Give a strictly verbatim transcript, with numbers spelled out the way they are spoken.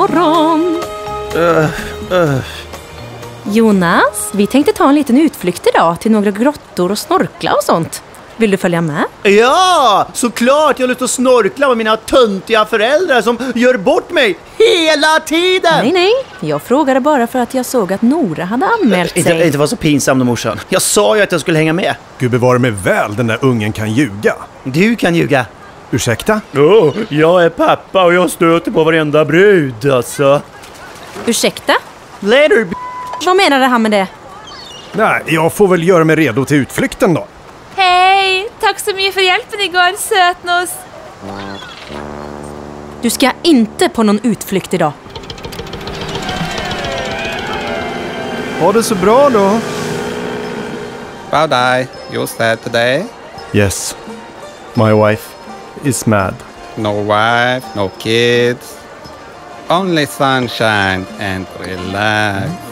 morgon. Uh, uh. Jonas, vi tänkte ta en liten utflykt idag till några grottor och snorkla och sånt. Vill du följa med? Ja, såklart. Jag har lust att snorkla med mina töntiga föräldrar som gör bort mig hela tiden. Nej, nej. Jag frågade bara för att jag såg att Nora hade anmält sig. Inte, inte var så pinsam då, morsan. Jag sa ju att jag skulle hänga med. Gud bevare mig väl, den där ungen kan ljuga. Du kan ljuga. Ursäkta? Oh, jag är pappa och jag stöter på varenda brud, alltså. Ursäkta? Later, b- Vad menade han med det? Nej, jag får väl göra mig redo till utflykten då. Hej! Tack så mycket för hjälpen igår, sötnos. Du ska inte på någon utflykt idag. Ha det så bra då. About I, you said today? Yes, my wife is mad. No wife, no kids. Only sunshine and relax.